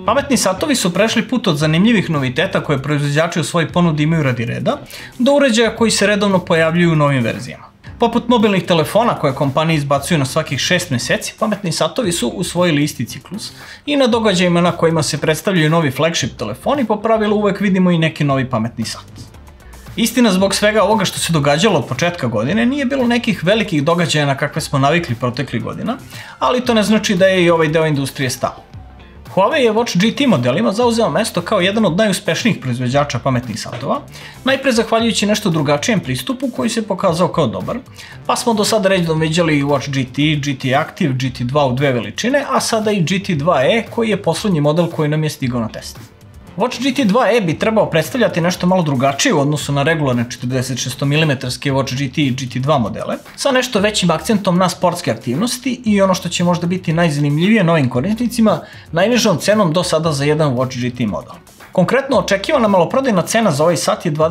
Pametni satovi su prešli put od zanimljivih noviteta koje proizvođači u svojoj ponudi imaju radi reda, do uređaja koji se redovno pojavljuju u novim verzijama. Poput mobilnih telefona koje kompanije izbacuju na svakih 6 meseci, pametni satovi su usvojili isti ciklus i na događajima na kojima se predstavljaju novi flagship telefoni po pravilu uvek vidimo i neki novi pametni sat. Istina, zbog svega ovoga što se događalo od početka godine nije bilo nekih velikih događaja na kakve smo navikli proteklih godina, ali to ne znači da je i ovaj deo industrije stao. Huawei je Watch GT modelima zauzeo mesto kao jedan od najuspešnijih proizvođača pametnih satova, najpre zahvaljujući nešto drugačijem pristupu koji se pokazao kao dobar, pa smo do sada redom viđali Watch GT, GT Active, GT2 u dve veličine, a sada i GT2e koji je poslednji model koji nam je stigao na test. Watch GT2e bi trebao predstavljati nešto malo drugačije u odnosu na regularne 46 mm Watch GT i GT2 modele, sa nešto većim akcentom na sportske aktivnosti i ono što će možda biti najzanimljivije novim korisnicima, najnižom cenom do sada za jedan Watch GT model. Konkretno, očekivana maloprodajna cena za ovaj sat je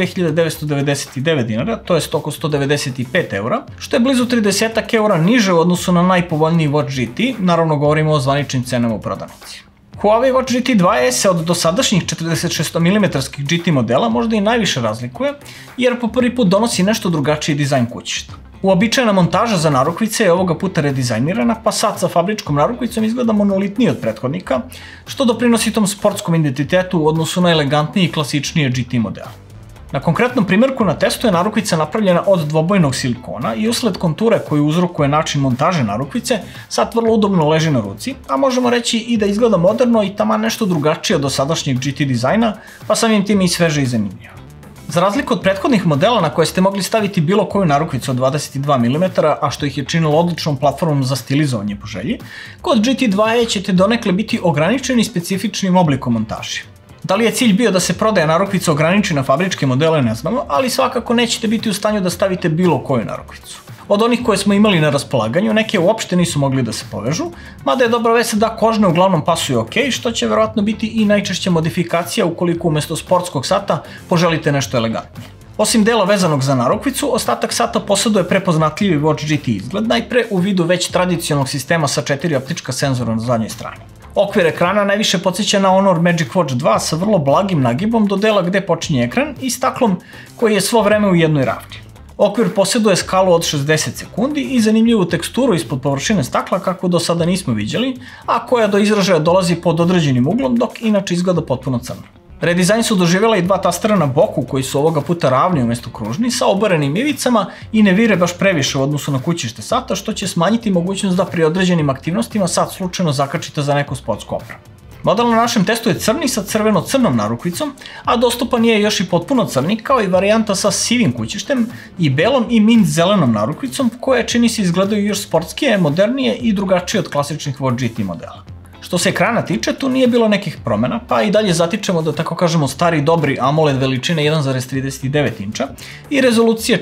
22.999 dinara, to je oko 195 eura, što je blizu 30 eura niže u odnosu na najpovoljniji Watch GT, naravno govorimo o zvaničnim cenama u prodavnici. Huawei Watch GT2e se od dosadašnjih 46 mm GT modela možda i najviše razlikuje, jer po prvi put donosi nešto drugačiji dizajn kućišta. Uobičajena montaža za narukvice je ovoga puta redizajnirana, pa sat sa fabričkom narukvicom izgleda monolitniji od prethodnika, što doprinosi tom sportskom identitetu u odnosu na elegantnije i klasičnije GT modele. Na konkretnom primjerku na testu je narukvica napravljena od dvobojnog silikona i usled konture koju uzrokuje način montaže narukvice, sat vrlo udobno leži na ruci, a možemo reći i da izgleda moderno i taman nešto drugačije od dosadašnjeg GT dizajna, pa samim tim i sveže i zanimljivo. Za razliku od prethodnih modela na koje ste mogli staviti bilo koju narukvicu od 22 mm, a što ih je činilo odličnom platformom za stilizovanje po želji, kod GT2e ćete donekle biti ograničeni specifičnim oblikom montaže. Da li je cilj bio da se prodaja narukvica ograniči na fabričke modele, ne znamo, ali svakako nećete biti u stanju da stavite bilo koju narukvicu. Od onih koje smo imali na raspolaganju, neke uopšte nisu mogli da se povežu, mada je dobra vest da kožne uglavnom pasuju ok, što će verovatno biti i najčešća modifikacija ukoliko umesto sportskog sata poželite nešto elegantnije. Osim dela vezanog za narukvicu, ostatak sata poseduje prepoznatljivi Watch GT izgled, najpre u vidu već tradicionalnog sistema sa 4 optička senzora na zadnjoj strani. Okvir ekrana najviše podsjeća na Honor Magic Watch 2 sa vrlo blagim nagibom do dela gde počinje ekran i staklom koji je svo vreme u jednoj ravni. Okvir posjeduje skalu od 60 sekundi i zanimljivu teksturu ispod površine stakla kako do sada nismo viđali, a koja do izražaja dolazi pod određenim uglom dok inače izgleda potpuno crno. Redizajn su doživjela i dva tastera na boku koji su ovoga puta ravni umjesto kružni sa oborenim ivicama i ne vire baš previše u odnosu na kućište sata, što će smanjiti mogućnost da pri određenim aktivnostima sat slučajno zakačite za neku sportsku opremu. Model na našem testu je crni sa crveno-crnom narukvicom, a dostupan je još i potpuno crni kao i varijanta sa sivim kućištem i belom i mint zelenom narukvicom koje čini se izgledaju još sportskije, modernije i drugačije od klasičnih Watch GT modela. Što se ekrana tiče, tu nije bilo nekih promjena, pa i dalje zatičemo da tako kažemo stari dobri AMOLED veličine 1,39 inča i rezolucije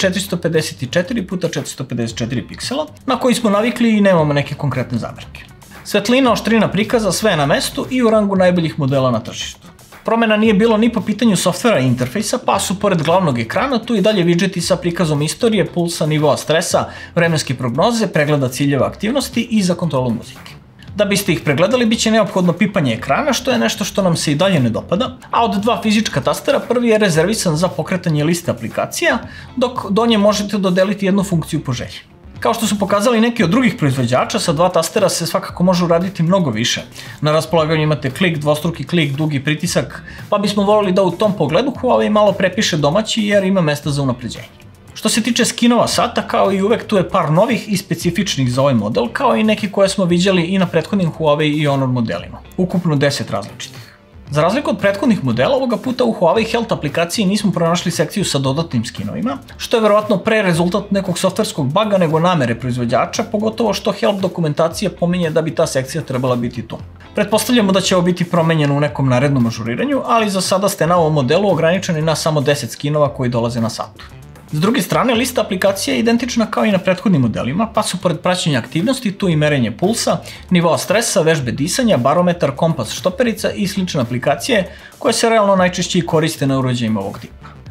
454x454 piksela, na koji smo navikli i nemamo neke konkretne zamerke. Svetlina, oštrina prikaza, sve je na mestu i u rangu najboljih modela na tržištu. Promjena nije bilo ni po pitanju softvera i interfejsa, pa su pored glavnog ekrana tu i dalje widgeti sa prikazom istorije, pulsa, nivoa stresa, vremenske prognoze, pregleda ciljeva aktivnosti i za kontrolu muzike. Da biste ih pregledali, bit će neophodno pipanje ekrana, što je nešto što nam se i dalje ne dopada, a od dva fizička tastera prvi je rezervisan za pokretanje liste aplikacija, dok do nje možete dodeliti jednu funkciju po želji. Kao što su pokazali neki od drugih proizvođača, sa dva tastera se svakako može uraditi mnogo više. Na raspolaganju imate klik, dvostruki klik, dugi pritisak, pa bismo volili da u tom pogledu Huawei malo prepiše domaći jer ima mesta za unapređenje. Što se tiče skinova sata, kao i uvek tu je par novih i specifičnih za ovaj model, kao i neki koje smo viđali i na prethodnim Huawei i Honor modelima. Ukupno 10 različitih. Za razliku od prethodnih modela, ovoga puta u Huawei Health aplikaciji nismo pronašli sekciju sa dodatnim skinovima, što je verovatno pre rezultat nekog softverskog baga nego namere proizvođača, pogotovo što Health dokumentacija pominje da bi ta sekcija trebala biti tu. Pretpostavljamo da će ovo biti promenjeno u nekom narednom ažuriranju, ali za sada ste na ovom modelu ograničeni na samo 10 skinova koji dolaze na satu. S druge strane, lista aplikacija je identična kao i na prethodnim modelima, pa su pored praćenja aktivnosti tu i merenje pulsa, nivoa stresa, vežbe disanja, barometar, kompas, štoperica i slične aplikacije koje se realno najčešće i koriste na uređajima ovog tipa.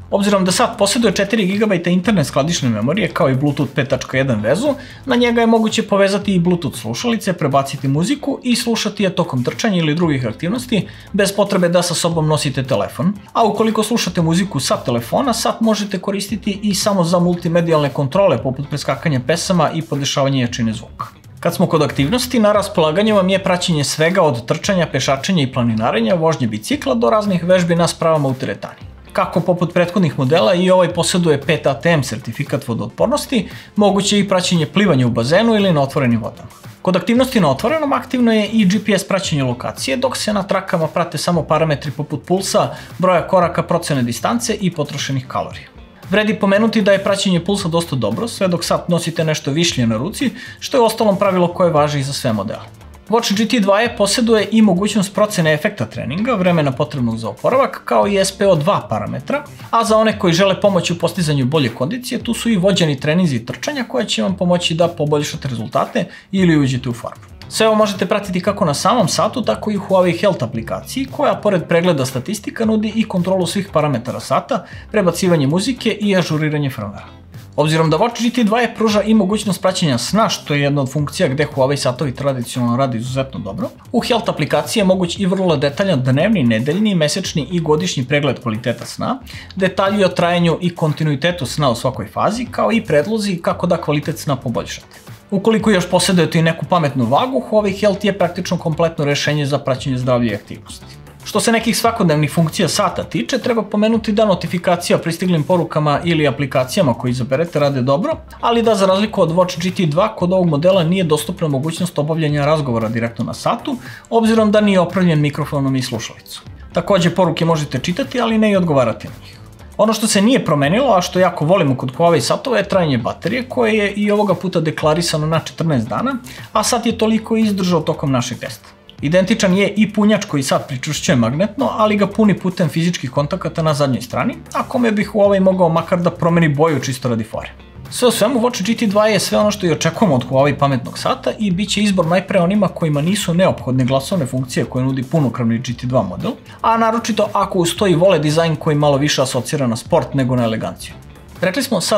Obzirom da sat posjeduje 4 GB interne skladišne memorije kao i Bluetooth 5.1 vezu, na njega je moguće povezati i Bluetooth slušalice, prebaciti muziku i slušati je tokom trčanja ili drugih aktivnosti bez potrebe da sa sobom nosite telefon. A ukoliko slušate muziku sa telefona, sat možete koristiti i samo za multimedijalne kontrole poput preskakanja pesama i podešavanja jačine zvuka. Kad smo kod aktivnosti, na raspolaganju vam je praćenje svega od trčanja, pešačenja i planinarenja, vožnje bicikla do raznih vežbi na spravama u teretani. Kako poput prethodnih modela i ovaj posjeduje 5 ATM sertifikat vodootpornosti, moguće je i praćenje plivanja u bazenu ili na otvorenim vodama. Kod aktivnosti na otvorenom aktivno je i GPS praćenje lokacije, dok se na trakama prate samo parametri poput pulsa, broja koraka, procene distance i potrošenih kalorija. Vredi pomenuti da je praćenje pulsa dosta dobro, sve dok sat nosite nešto višlje na ruci, što je uostalom pravilo koje važi i za sve modele. Watch GT2 posjeduje i mogućnost procene efekta treninga, vremena potrebnog za oporavak, kao i SPO2 parametra, a za one koji žele pomoći u postizanju bolje kondicije, tu su i vođeni treninzi i trčanja koje će vam pomoći da poboljšate rezultate ili uđete u formu. Sve ovo možete pratiti kako na samom satu, tako i u Huawei Health aplikaciji, koja pored pregleda statistika nudi i kontrolu svih parametara sata, prebacivanje muzike i ažuriranje firmwarea. Obzirom da Watch GT2 pruža i mogućnost praćenja sna, što je jedna od funkcija gde Huawei satovi tradicionalno rade izuzetno dobro, u Health aplikaciji je moguć i vrlo detaljan dnevni, nedeljni, mesečni i godišnji pregled kvaliteta sna, detalji o trajanju i kontinuitetu sna u svakoj fazi, kao i predlozi kako da kvalitet sna poboljšate. Ukoliko još posjedujete i neku pametnu vagu, Huawei Health je praktično kompletno rešenje za praćenje zdravlja i aktivnosti. Što se nekih svakodnevnih funkcija sata tiče, treba pomenuti da notifikacija o pristiglim porukama ili aplikacijama koje izaberete rade dobro, ali da za razliku od Watch GT2 kod ovog modela nije dostupna mogućnost obavljanja razgovora direktno na satu, obzirom da nije opremljen mikrofonom i slušalicom. Također poruke možete čitati, ali ne i odgovarati na njih. Ono što se nije promenilo, a što jako volimo kod Huawei satova, je trajanje baterije, koje je i ovoga puta deklarisano na 14 dana, a sat je toliko izdržao tokom našeg testa. Identičan je i punjač koji sat pričvršćuje magnetno, ali ga puni putem fizičkih kontakata na zadnjoj strani, a kome bi Huawei mogao makar da promeni boju čisto radi fore. Sve u svemu, Watch GT2 je sve ono što i očekujemo od Huawei pametnog sata i bit će izbor najpre onima kojima nisu neophodne glasovne funkcije koje nudi punokrvni GT2 model, a naročito ako uz to i vole dizajn koji malo više asocira na sport nego na eleganciju. Rekli smo sa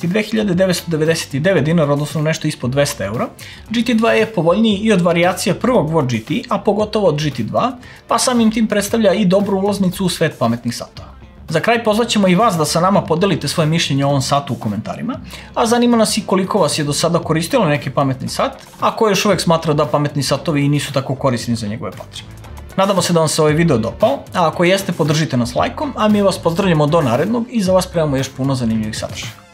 22.999 dinara, odnosno nešto ispod 200 eura, GT2 je povoljniji i od varijacija prvog Watch GT, a pogotovo od GT2, pa samim tim predstavlja i dobru ulaznicu u svet pametnih satova. Za kraj pozvaćemo i vas da sa nama podelite svoje mišljenje o ovom satu u komentarima, a zanima nas i koliko vas je do sada koristilo neki pametni sat, a ko još uvek smatra da pametni satovi i nisu tako korisni za njegove potrebe. Nadamo se da vam se ovaj video dopao, a ako jeste podržite nas lajkom, a mi vas pozdravljamo do narednog i za vas spremamo još puno zanimljivih sadržaja.